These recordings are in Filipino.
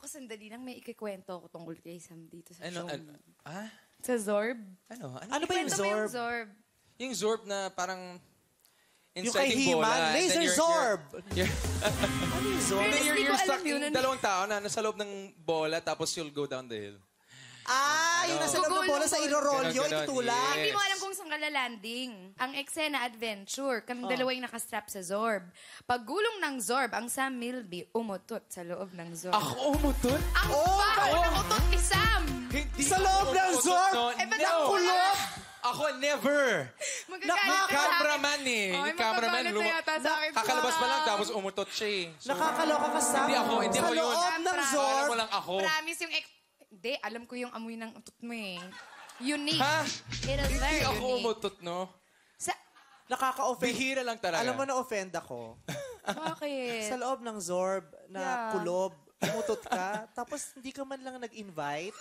sandali lang, may ikikwento ko tungkol kay Sam dito sa show. Ah? Sa Zorb. Ano ba yung Zorb? Yung Zorb. Yung Zorb na parang yung kay He-Man, Laser Zorb! Ano yung Zorb? You're stuck yung dalawang tao na nasa loob ng bola tapos you'll go down the hill. Yung nasa loob ng bola sa irorolyo, itutulak. Hindi mo alam kung saan ka landing. Ang eksena adventure, kaming dalawa yung nakastrap sa Zorb. Paggulong ng Zorb, ang Sam Milby umutot sa loob ng Zorb. Ako umutot? Ang baho ng utot ni Sam! Sa loob ng Zorb? Nakulot! Ako never! Yung cameraman Yung cameraman, kakalabas pa lang tapos umutot siya eh. Nakakaloka ka, Sam. Hindi ako yun. Sa loob ng Zorb? Alam mo lang ako. Promise yung Hindi, alam ko yung amoy ng utot mo eh. Unique. Ha? It is very Hindi ako unique. umutot, no? Nakaka-offend. Bihira lang talaga. Alam mo na-offend ako. Bakit? Sa loob ng Zorb na kulob, umutot ka, tapos hindi ka man lang nag-invite.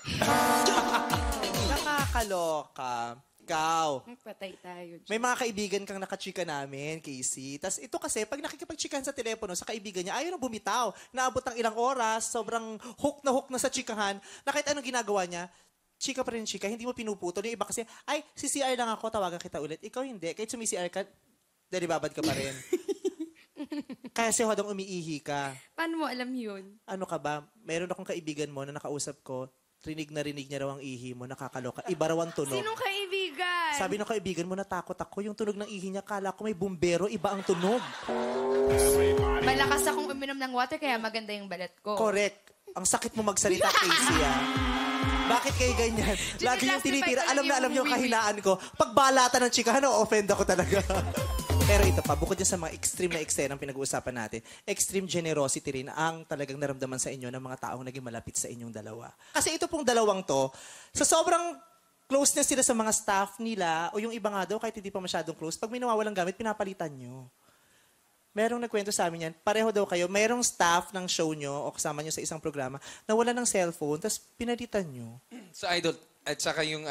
Nakakaloka. Ikaw. Patay tayo. May mga kaibigan kang nakachika namin, Casey. Tapos ito kasi, pag nakikipagchikahan sa telepono sa kaibigan niya, ayaw nang bumitaw. Naabot ng ilang oras, sobrang hook na sa chikahan, na kahit anong ginagawa niya, chika pa rin chika, hindi mo pinuputol. Yung iba kasi, ay, si CR lang ako, tawagan kita ulit. Ikaw hindi. Kahit sumi-CR ka, babad ka pa rin. Kaya si Hodong umiihi ka. Paano mo alam yun? Ano ka ba? Meron akong kaibigan mo na nakausap ko, rinig niya raw ang ihi mo, nakakaloka. Iba raw ang tunog. Sinong kaibigan? Sabi ng kaibigan mo, natakot ako. Yung tunog ng ihi niya, kala ko may bumbero, iba ang tunog. Malakas akong uminom ng water, kaya maganda yung balat ko. Correct. Ang sakit mo magsalita, Casey, Bakit kayo ganyan? Lagi yung tinitira. Alam na alam yung kahinaan ko. Pagbalata ng chikahan, offend ako talaga. Pero ito pa, bukod dyan sa mga extreme na eksena ang pinag-uusapan natin, extreme generosity rin ang talagang naramdaman sa inyo ng mga taong naging malapit sa inyong dalawa. Kasi ito pong dalawang to, sa sobrang closeness sila sa mga staff nila, o yung iba nga daw, kahit hindi pa masyadong close, pag may nawawalang gamit, pinapalitan nyo. Merong nagkwento sa amin yan, pareho daw kayo, merong staff ng show nyo o kasama nyo sa isang programa na wala ng cellphone, tapos pinalitan nyo. Sa Idol, at saka yung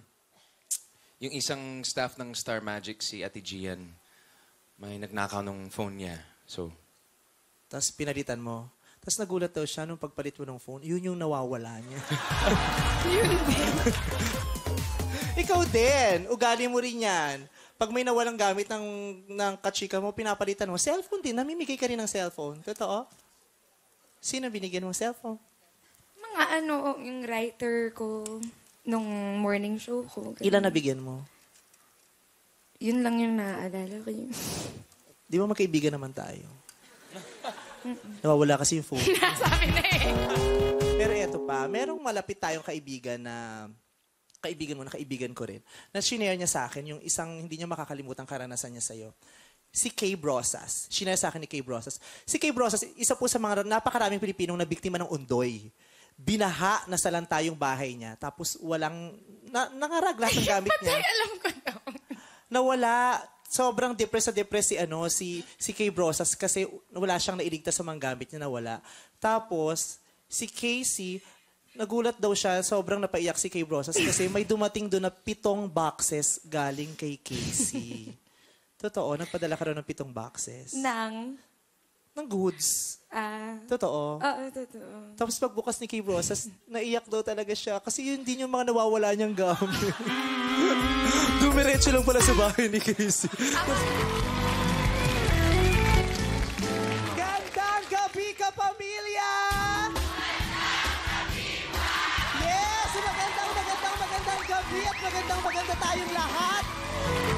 isang staff ng Star Magic, si Ate Gian, may nagnakaw ng phone niya. So, tapos pinalitan mo. Tapos nagulat daw siya nung pagpalit mo ng phone, yun yung nawawala niya. Yun din. Ikaw din. Ugali mo rin yan. Pag may nawalang gamit ng kachika mo, pinapalitan mo. Cellphone din. Namimigay ka rin ng cellphone. Totoo? Sino binigyan mong cellphone? Mga yung writer ko nung morning show ko. Ganun. Ilan nabigyan mo? Yun lang yung naaalala ko. Di ba magkaibigan naman tayo? Nawawala kasi yung phone. Nasabi na eh. Pero eto pa, merong malapit tayong kaibigan na kaibigan mo na kaibigan ko rin, na shinare niya sa akin yung isang hindi niya makakalimutang karanasan niya sa'yo. Si Kay Brosas. Shinare sa akin ni Kay Brosas. Si Kay Brosas, isa po sa mga napakaraming Pilipinong na biktima ng undoy. Binaha na salanta yung bahay niya. Tapos walang, nangarag lahat ng gamit niya. Patay, alam ko na. Nawala, sobrang depressed si Kay Brosas kasi wala siyang nailigtas sa mga gamit niya, nawala. Tapos, si Casey, nagulat daw siya, sobrang napaiyak si Kay Brosas kasi may dumating doon na 7 boxes galing kay Casey. Totoo, nagpadala ka raw ng 7 boxes. Ng goods. Totoo. Oo, totoo. Tapos pagbukas ni Kay Brosas, naiyak daw talaga siya kasi yun din yung mga nawawala niyang gamit. Dumiretso lang pala sa bahay ni Casey. Gandang gabi ka, pamilya! Yes! Magandang gabi at magandang tayong lahat!